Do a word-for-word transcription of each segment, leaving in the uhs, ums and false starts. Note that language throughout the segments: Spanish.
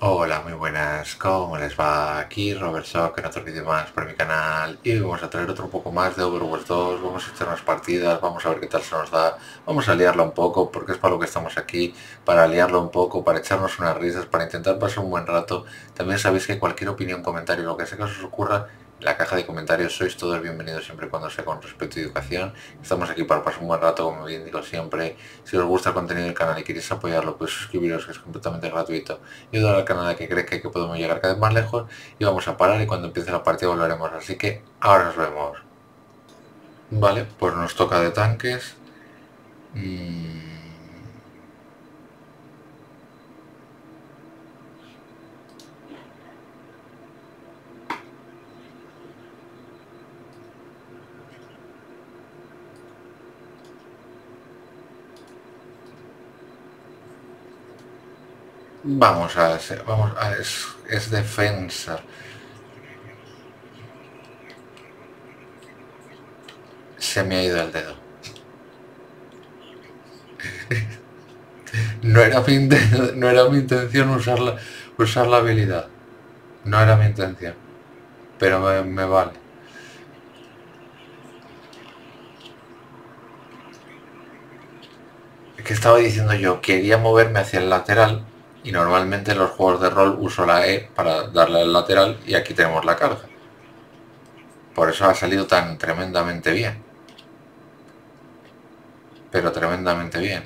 Hola, muy buenas, ¿cómo les va? Aquí Robert Shock en otro vídeo más por mi canal y hoy vamos a traer otro poco más de Overwatch dos, vamos a echar unas partidas, vamos a ver qué tal se nos da, vamos a liarla un poco porque es para lo que estamos aquí, para liarlo un poco, para echarnos unas risas, para intentar pasar un buen rato. También sabéis que cualquier opinión, comentario, lo que sea que os ocurra, en la caja de comentarios sois todos bienvenidos siempre y cuando sea con respeto y educación. Estamos aquí para pasar un buen rato, como bien digo siempre. Si os gusta el contenido del canal y queréis apoyarlo, pues suscribiros, que es completamente gratuito, y ayudar al canal a que crezca y que podemos llegar cada vez más lejos. Y vamos a parar y cuando empiece la partida volveremos, así que ahora nos vemos. Vale, pues nos toca de tanques. Mm, vamos a vamos a es, es defensa. Se me ha ido el dedo. No era mi, no era mi intención usar la, usar la habilidad. No era mi intención. Pero me, me vale. Es que estaba diciendo yo, quería moverme hacia el lateral y normalmente en los juegos de rol uso la E para darle al lateral y aquí tenemos la carga. Por eso ha salido tan tremendamente bien. Pero tremendamente bien.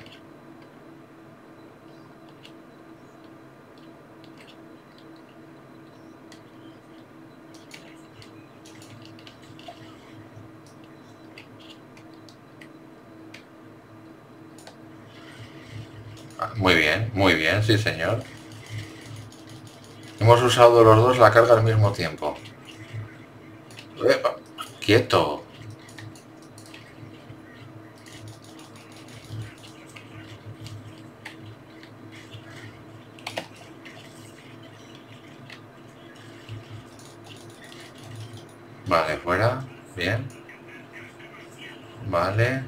Muy bien, muy bien, sí señor. Hemos usado los dos la carga al mismo tiempo. ¡Epa! ¡Quieto! Vale, fuera. Bien. Vale.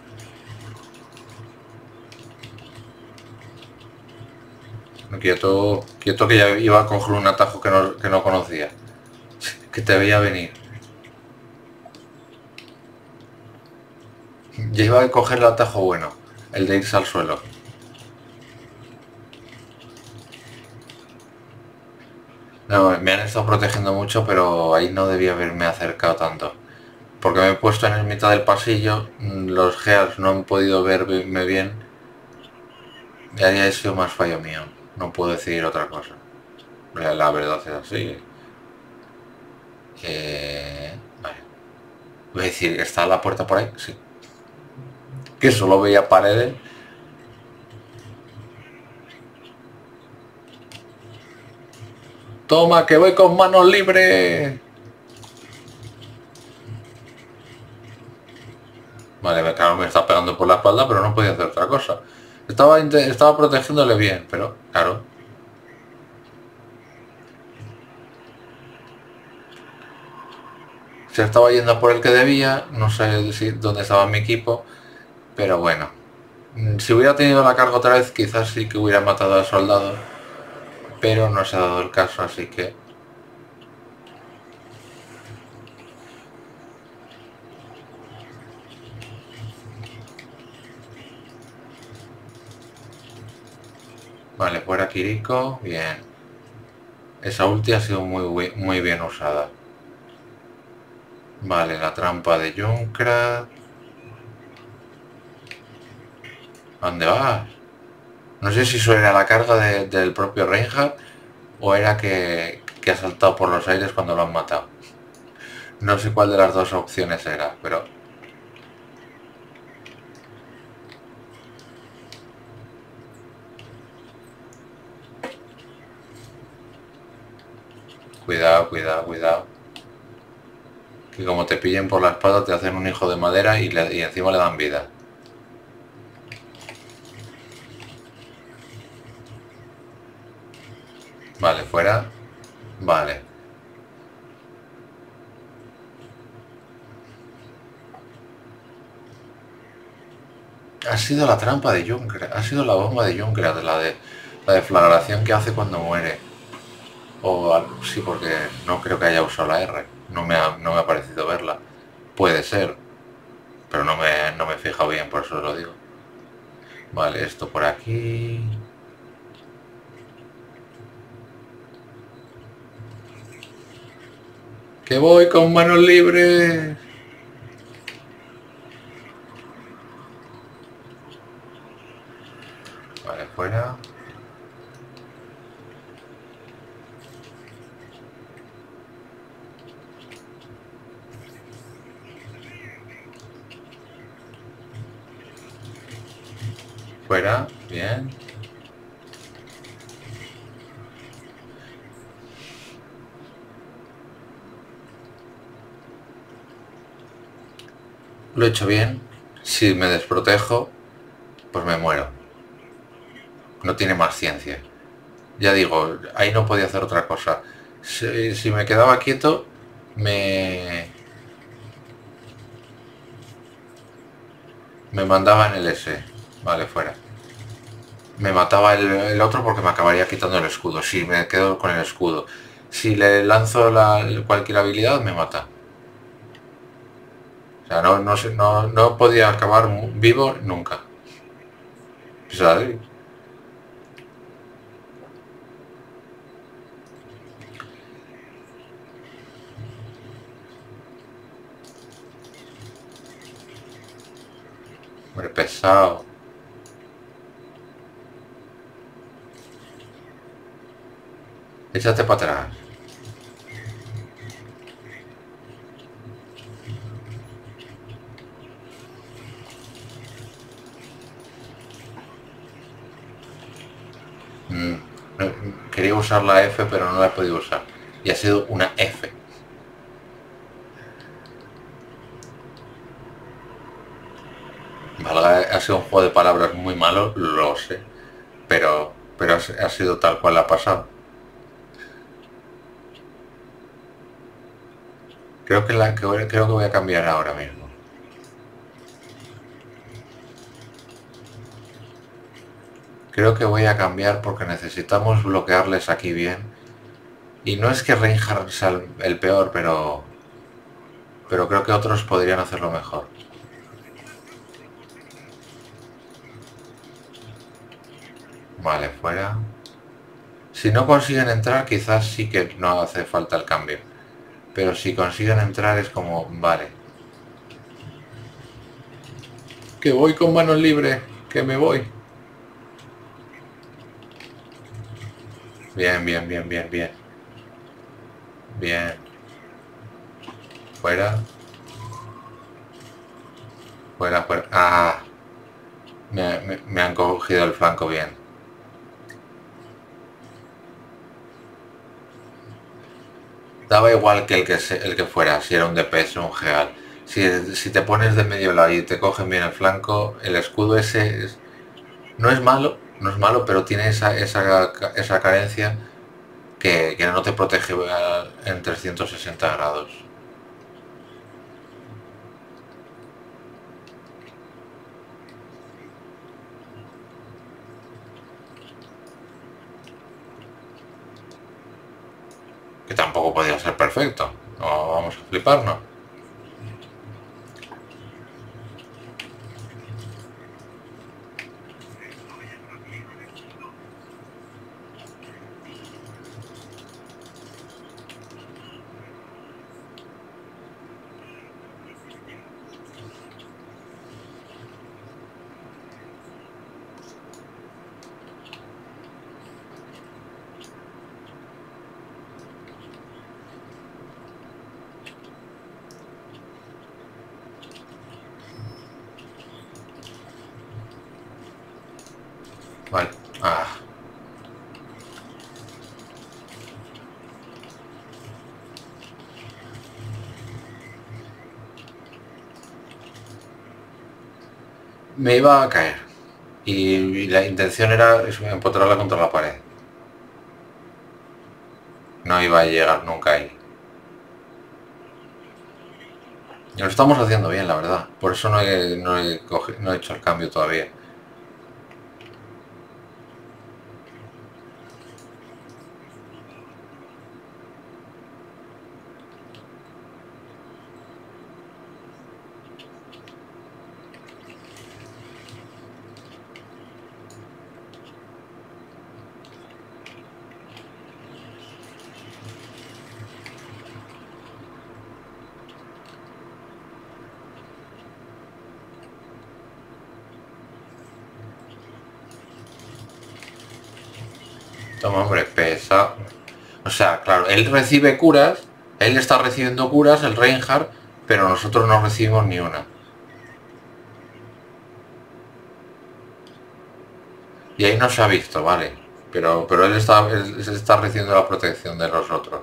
Quieto, quieto que ya iba a coger un atajo que no, que no conocía. Que te veía venir. Ya iba a coger el atajo bueno. El de irse al suelo. No, me han estado protegiendo mucho, pero ahí no debía haberme acercado tanto. Porque me he puesto en el mitad del pasillo, los gears no han podido verme bien. Y ahí ha sido más fallo mío. No puedo decir otra cosa. La, la verdad es así. Eh, vale. Voy a decir, ¿está la puerta por ahí? Sí. Que solo veía paredes. ¡Toma, que voy con manos libres! Vale, claro, me está pegando por la espalda, pero no podía hacer otra cosa. Estaba, estaba protegiéndole bien, pero claro. Se estaba yendo por el que debía, no sé decir dónde estaba mi equipo, pero bueno. Si hubiera tenido la carga otra vez, quizás sí que hubiera matado al soldado, pero no se ha dado el caso, así que... Vale, fuera Kiriko, bien. Esa ulti ha sido muy, muy bien usada. Vale, la trampa de Junkrat. ¿Dónde vas? No sé si eso era la carga de, del propio Reinhardt o era que, que ha saltado por los aires cuando lo han matado. No sé cuál de las dos opciones era, pero... Cuidado, cuidado, cuidado. Que como te pillen por la espalda te hacen un hijo de madera y, le, y encima le dan vida. Vale, fuera. Vale. Ha sido la trampa de Junkrat, ha sido la bomba de Junkrat, la de la deflagración que hace cuando muere. O al- sí, porque no creo que haya usado la R. No me ha, no me ha parecido verla. Puede ser, pero no me, no me he fijado bien, por eso lo digo. Vale, esto por aquí. ¡Que voy con manos libres! Vale, fuera. Fuera, bien. Lo he hecho bien. Si me desprotejo, pues me muero. No tiene más ciencia. Ya digo, ahí no podía hacer otra cosa. Si, si me quedaba quieto, me, me mandaba en el S. Vale, fuera. Me mataba el, el otro porque me acabaría quitando el escudo. Si me quedo con el escudo. Si le lanzo la, cualquier habilidad, me mata. O sea, no, no, sé- no, no podía acabar vivo nunca. ¿Sabes? Hombre, pesado. Échate para atrás. Mm, no, quería usar la F, pero no la he podido usar. Y ha sido una F. Valga, ha sido un juego de palabras muy malo, lo sé. Pero, pero ha, ha sido tal cual ha pasado. Creo que, la, que, creo que voy a cambiar ahora mismo. Creo que voy a cambiar porque necesitamos bloquearles aquí bien. Y no es que Reinhardt sea el, el peor, pero, pero creo que otros podrían hacerlo mejor. Vale, fuera. Si no consiguen entrar, quizás sí que no hace falta el cambio. Pero si consiguen entrar es como, vale. Que voy con manos libres, que me voy. Bien, bien, bien, bien, bien. Bien. Fuera, fuera, fuera. Ah, me, me- me han cogido el flanco bien. Daba igual que el que, se- el que fuera, si era un D P S o un Geal. Si, si te pones de medio lado y te cogen bien el flanco, el escudo ese es- no es malo, no es malo, pero tiene esa, esa, esa carencia que, que no te protege a- en trescientos sesenta grados. Que tampoco podía ser perfecto. No vamos a fliparnos. Vale. Ah, me iba a caer. Y, y la intención era empotrarla contra la pared. No iba a llegar nunca ahí. Y lo estamos haciendo bien, la verdad. Por eso no he, no he, cogi- no he hecho el cambio todavía. Toma, hombre, pesa. O sea, claro, él recibe curas, él está recibiendo curas, el Reinhardt, pero nosotros no recibimos ni una. Y ahí no se ha visto, vale. Pero, pero él está, él está recibiendo la protección de los otros.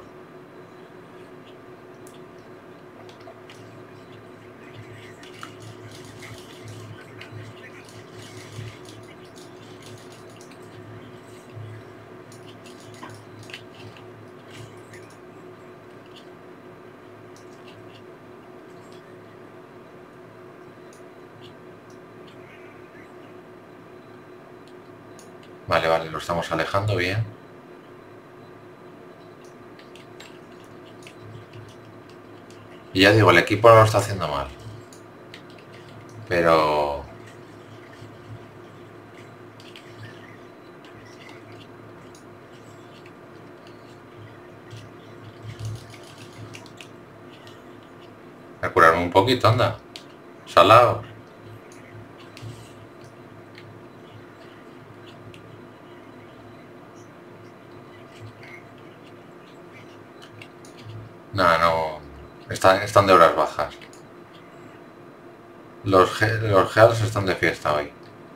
Vale, vale, lo estamos alejando bien. Y ya digo, el equipo no lo está haciendo mal. Pero... a curarme un poquito, anda. Salado. No, no. Están, están de horas bajas. Los, Ge- los Geals están de fiesta hoy.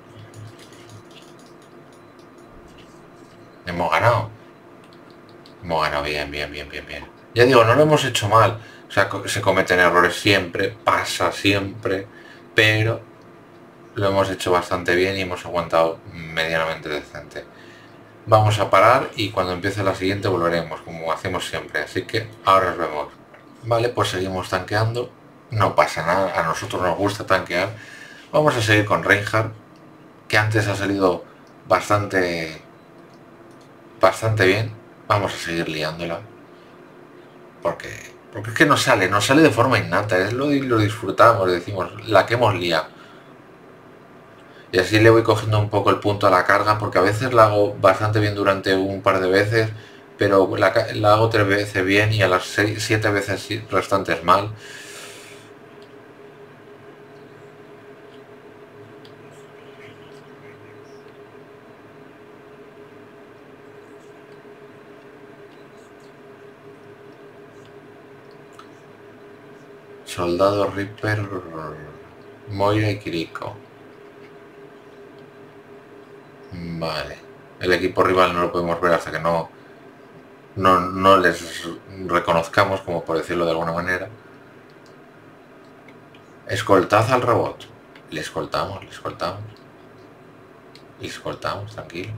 Hemos ganado. Hemos ganado bien, bien, bien, bien, bien. Ya digo, no lo hemos hecho mal. O sea, co- se cometen errores siempre, pasa siempre, pero lo hemos hecho bastante bien y hemos aguantado medianamente decente. Vamos a parar y cuando empiece la siguiente volveremos, como hacemos siempre. Así que ahora nos vemos. Vale, pues seguimos tanqueando. No pasa nada, a nosotros nos gusta tanquear. Vamos a seguir con Reinhardt, que antes ha salido bastante, bastante bien. Vamos a seguir liándola. Porque, porque es que nos sale, nos sale de forma innata. Es lo, lo disfrutamos, decimos, la que hemos liado. Y así le voy cogiendo un poco el punto a la carga, porque a veces la hago bastante bien durante un par de veces, pero la, la hago tres veces bien y a las seis, siete veces restantes mal. Soldado Reaper, Moira y Kiriko. Vale. El equipo rival no lo podemos ver hasta que no, no, no les reconozcamos, como por decirlo de alguna manera. Escoltad al robot. Le escoltamos, le escoltamos. Le escoltamos, tranquilo.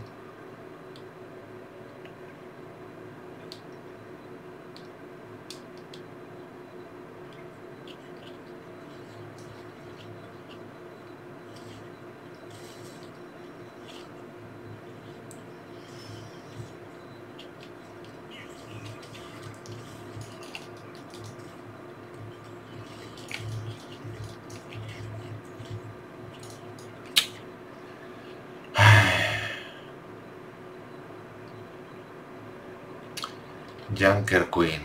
Junker Queen.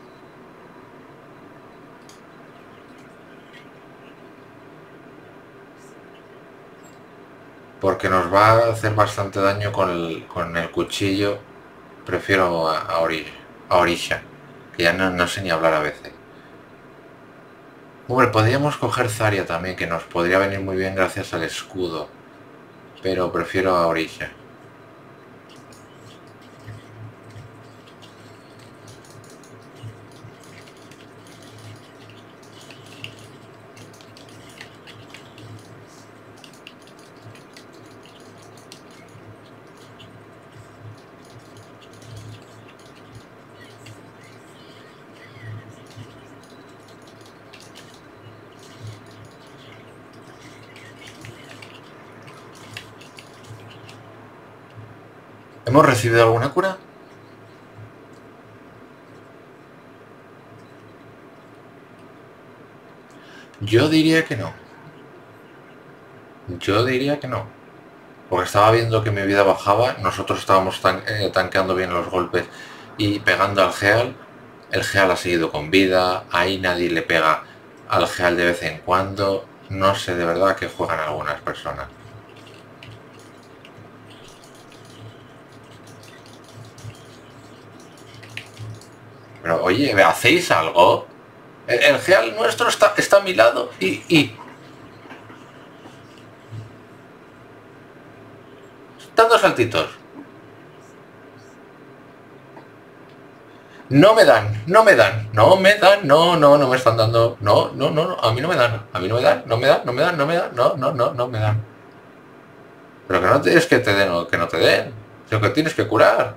Porque nos va a hacer bastante daño con el, con el cuchillo. Prefiero a, a, Ori, a Orisha, que ya no, no sé ni hablar a veces. Hombre, podríamos coger Zarya también, que nos podría venir muy bien gracias al escudo. Pero prefiero a Orisha. ¿Hemos recibido alguna cura? Yo diría que no. Yo diría que no. Porque estaba viendo que mi vida bajaba, nosotros estábamos tan, eh, tanqueando bien los golpes y pegando al Geal. El Geal ha seguido con vida, ahí nadie le pega al Geal de vez en cuando. No sé de verdad que juegan algunas personas. Pero oye, ¿hacéis algo? El, el Geal nuestro está, está a mi lado y, y... dando saltitos. No me dan, no me dan, no me dan, no, no, no me están dando, no, no, no, no, a mí no me dan, a mí no me dan, no me dan, no me dan, no me dan, no, no, no, no me dan. Pero que no te, es que te den o que no te den, sino que tienes que curar.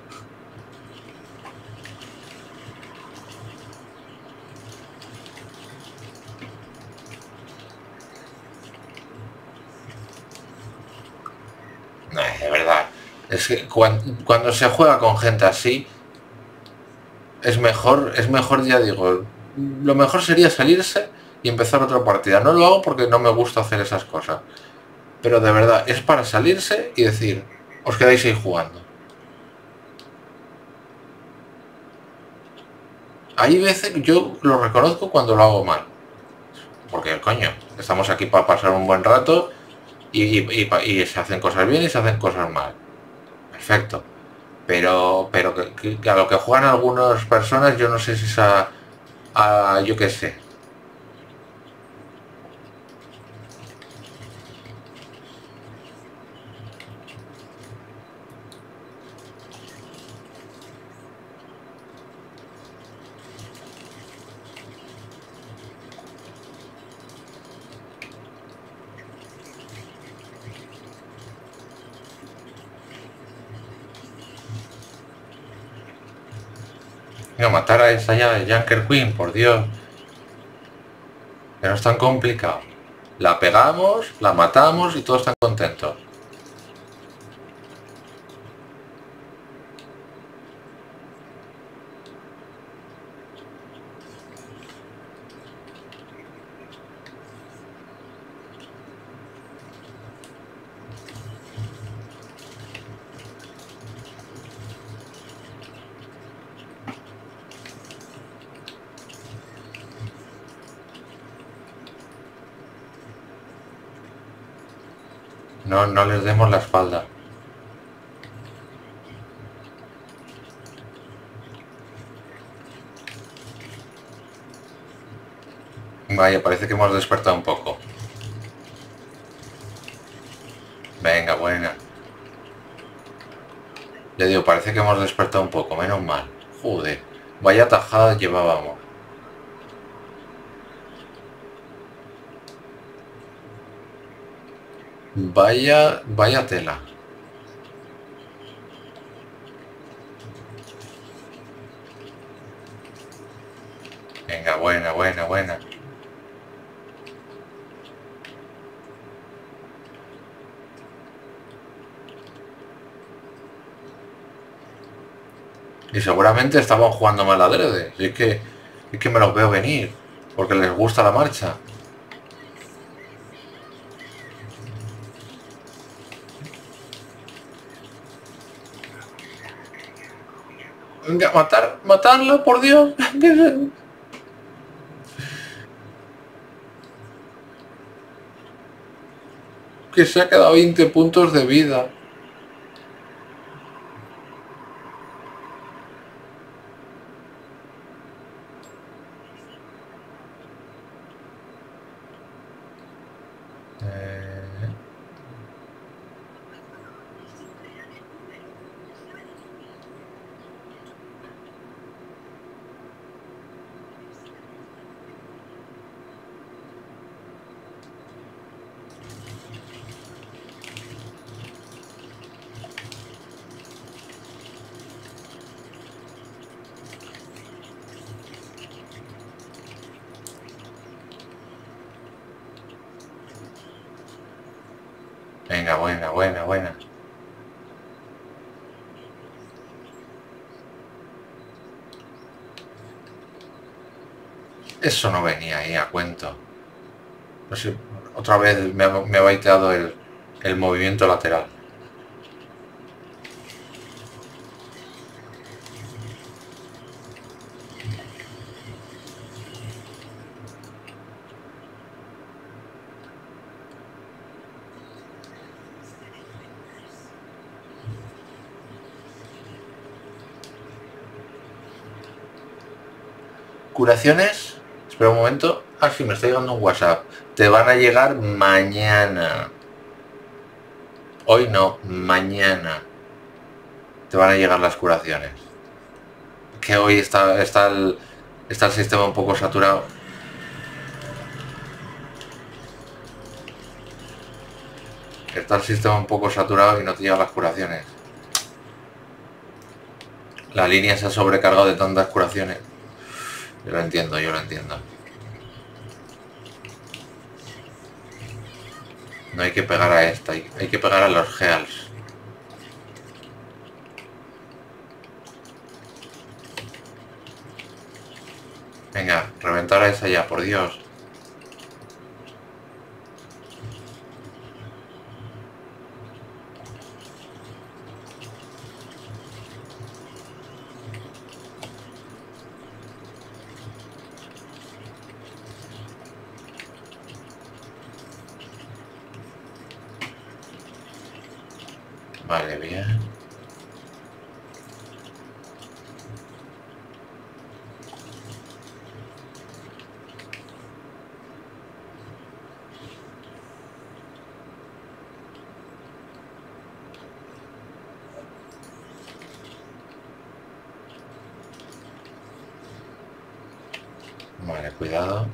No, de verdad, es que cuando, cuando se juega con gente así, es mejor, es mejor, ya digo, lo mejor sería salirse y empezar otra partida. No lo hago porque no me gusta hacer esas cosas. Pero de verdad, es para salirse y decir, os quedáis ahí jugando. Hay veces, yo lo reconozco cuando lo hago mal. Porque, coño, estamos aquí para pasar un buen rato y, y, y, y se hacen cosas bien y se hacen cosas mal. Perfecto. Pero, pero que, que a lo que juegan algunas personas, yo no sé si es a, a yo qué sé. Mira, matar a esa ya de Junker Queen, por Dios. Que no es tan complicado. La pegamos, la matamos y todos están contentos. No, no les demos la espalda. Vaya, parece que hemos despertado un poco. Venga, buena. Ya digo, parece que hemos despertado un poco, menos mal. Joder, vaya tajada llevábamos. Vaya, vaya tela. Venga, buena, buena, buena. Y seguramente estaban jugando mal adrede. Y es que, es que me los veo venir. Porque les gusta la marcha. Venga, matar, matarlo, por Dios. Que se ha quedado veinte puntos de vida. Eh, Venga, buena, buena, buena. Eso no venía ahí a cuento. No sé, otra vez me ha, me ha baiteado el, el movimiento lateral. Curaciones, espera un momento. Ah, sí, me está llegando un WhatsApp. Te van a llegar mañana. Hoy no, mañana. Te van a llegar las curaciones. Que hoy está, está, el, está el sistema un poco saturado. Está el sistema un poco saturado y no te llegan las curaciones. La línea se ha sobrecargado de tantas curaciones. Yo lo entiendo, yo lo entiendo. No hay que pegar a esta, hay, hay que pegar a los Geals. Venga, reventar a esa ya, por Dios. Vale, bien. Vale, cuidado.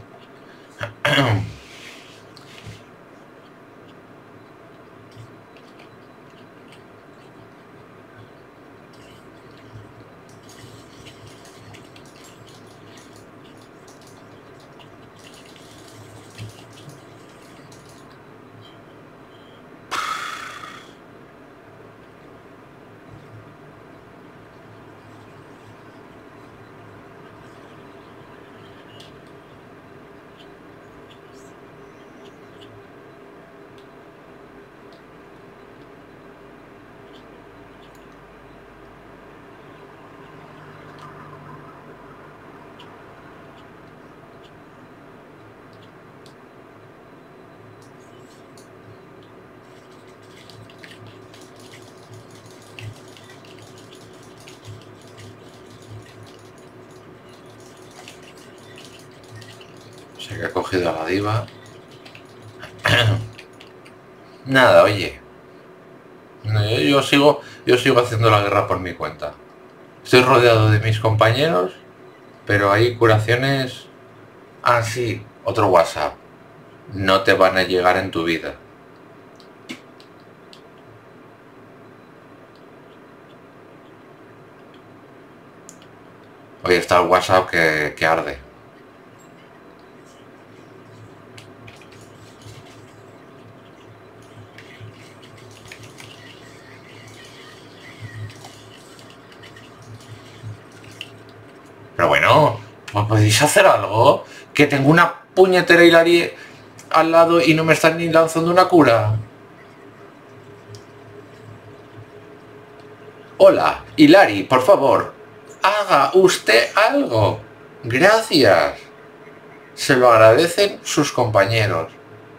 Se que ha cogido a la diva. Nada, oye. Yo, yo sigo, yo sigo haciendo la guerra por mi cuenta. Estoy rodeado de mis compañeros, pero hay curaciones. Ah, sí, otro WhatsApp. No te van a llegar en tu vida. Hoy está el WhatsApp que, que arde. Pero bueno, ¿pues podéis hacer algo? Que tengo una puñetera Hilari al lado y no me están ni lanzando una cura. Hola, Hilari, por favor, haga usted algo. Gracias. Se lo agradecen sus compañeros.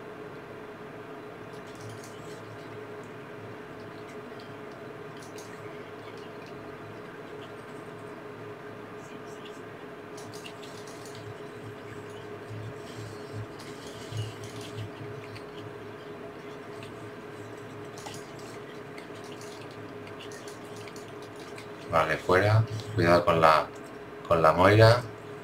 Vale, fuera. Cuidado con la con la Moira.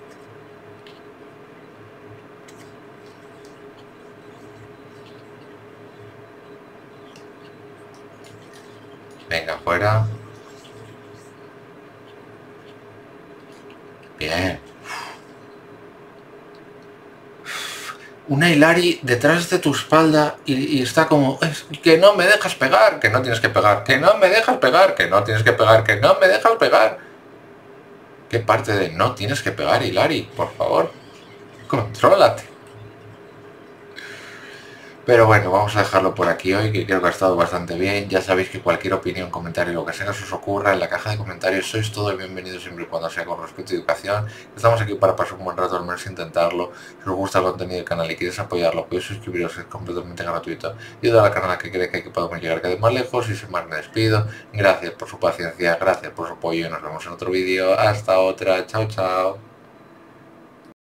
Venga, fuera. Bien. Una Hilari detrás de tu espalda y, y está como, es que no me dejas pegar, que no tienes que pegar, que no me dejas pegar, que no tienes que pegar, que no me dejas pegar. ¿Qué parte de no tienes que pegar, Hilari? Por favor, contrólate. Pero bueno, vamos a dejarlo por aquí hoy, que creo que ha estado bastante bien. Ya sabéis que cualquier opinión, comentario, lo que sea que os ocurra, en la caja de comentarios sois todos bienvenidos siempre y cuando sea con respeto y educación. Estamos aquí para pasar un buen rato, al menos intentarlo. Si os gusta el contenido del canal y queréis apoyarlo, podéis suscribiros, es completamente gratuito. Y ayudar al canal a que cree que podemos llegar cada vez más lejos. Y sin más me despido. Gracias por su paciencia, gracias por su apoyo y nos vemos en otro vídeo. Hasta otra, chao chao.